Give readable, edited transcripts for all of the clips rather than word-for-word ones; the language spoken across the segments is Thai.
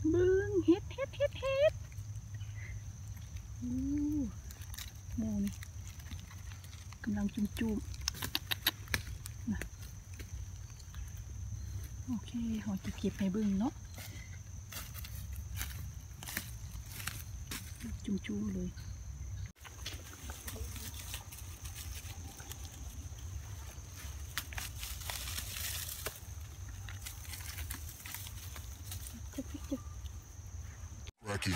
เบิ้งเฮ็ดแนวนี้กำลังจุ่มๆนะโอเคเราจะเก็บให้เบิ้งเนาะจุ่มๆเลย Rocky.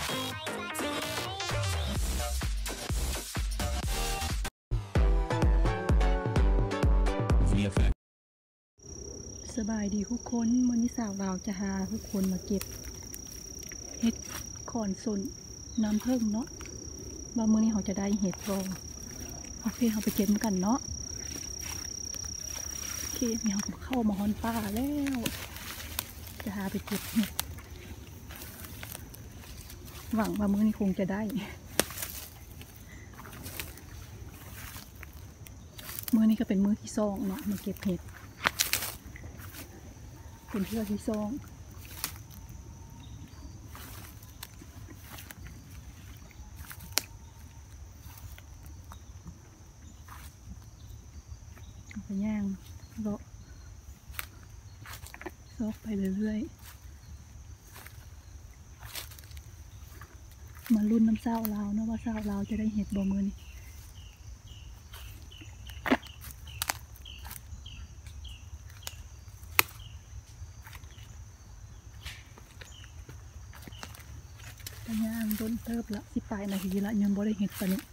สบายดีทุกคนมื้อนี้สาวเราจะหาทุกคนมาเก็บเห็ดขอนสนน้ำเพิ่งเนาะว่ามื้อนี้เขาจะได้เห็ดบ่โอเคเขาไปเก็บกันเนาะโอเคมีเขาเข้ามาฮอนป่าแล้วจะหาไปเก็บเห็ดหวังว่ามื้อนี้คงจะได้มื้อนี้ก็เป็นมื้อที่2เนาะมาเก็บเห็ดเป็นเทื่อที่2ไปย่างเลาะซอกไปเรื่อยๆมาลุ้นน้ำเศร้าลาวเนาะว่าเศร้าลาวจะได้เห็ดบ่มื้อนี้ไปย่างต้นเติบละ18 นาทีละยังบ่ได้เห็ดปะเนี่ย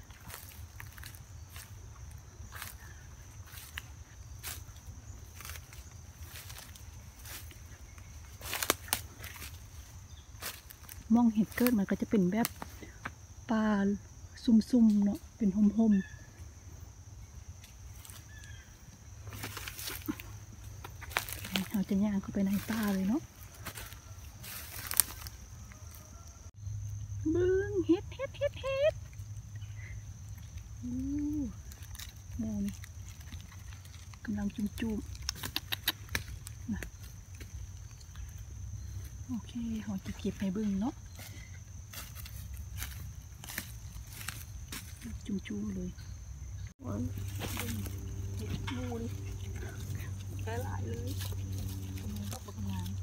มองเห็ดเกิดมันก็จะเป็นแบบป่าซุ่มๆเนาะเป็นห่มๆเราจะย่างเข้าไปในป่าเลยเนาะเบิ้งเห็ดแนวนี้กำลังจุ่มๆนะโอเคเราจะเก็บให้เบิ้งเนาะจุ่มๆเลยว้าวเห็ดงูดิได้หลายเลยทำไมต้องประมาณ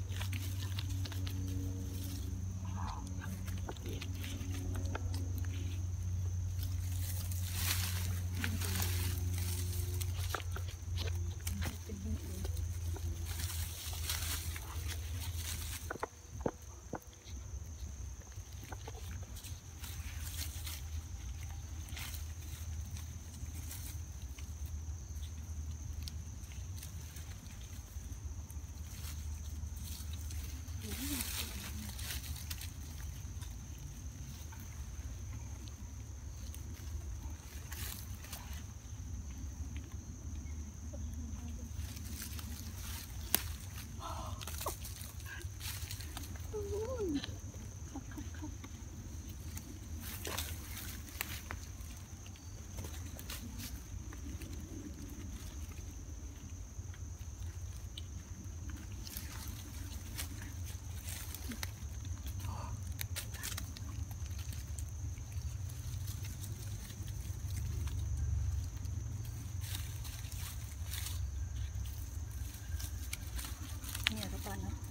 เนี่ยทุกคนนะ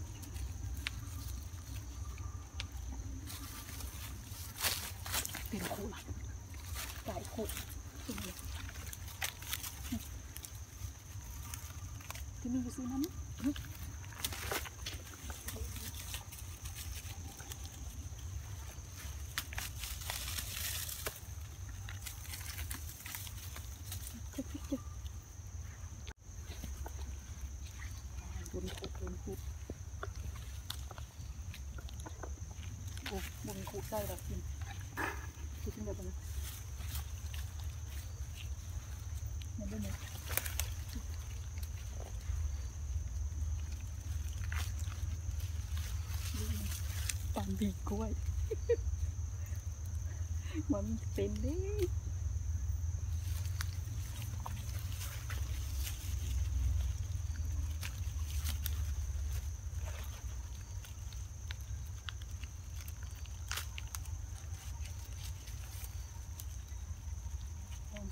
เป็นคู่ละไก่คู่ที่นี่อยู่ซื้อนั้นบนขุดโอ้บนขุดได้แบบกินขึ้นแบบนี้มาด้วยเนี่ยปั่นบีกล้วยมันเป็นดิ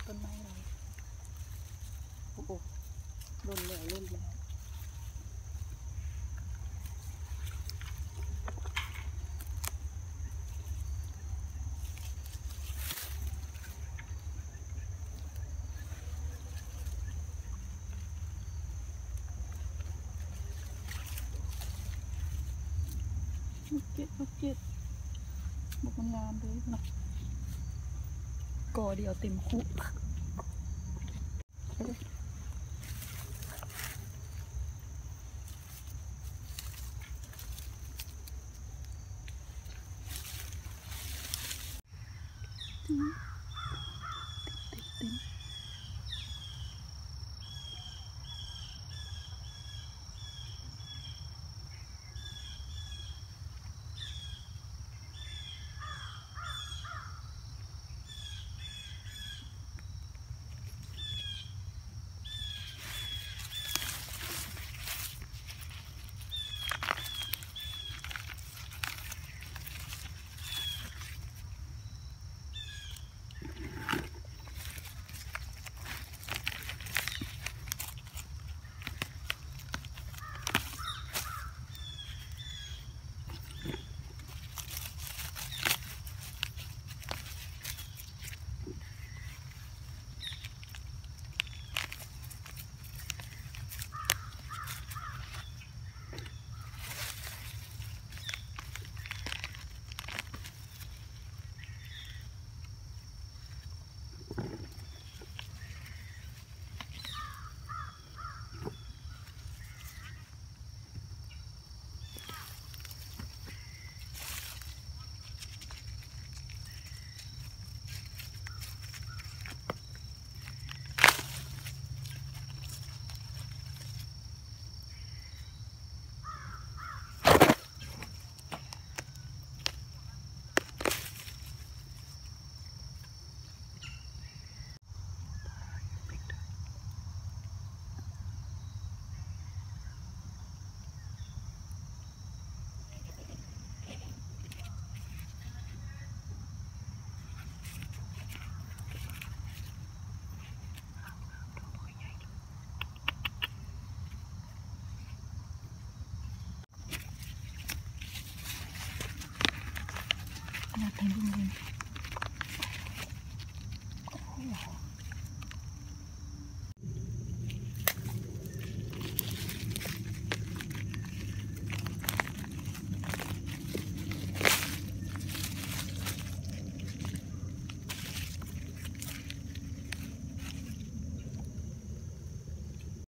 ต้นไม้เราโอ้โหล่นแล้วล่นแล้วลูกเก็ดบุกมันงามเลยเนาะก่อเดียวเต็มคุกเต็มน่าทำบุญ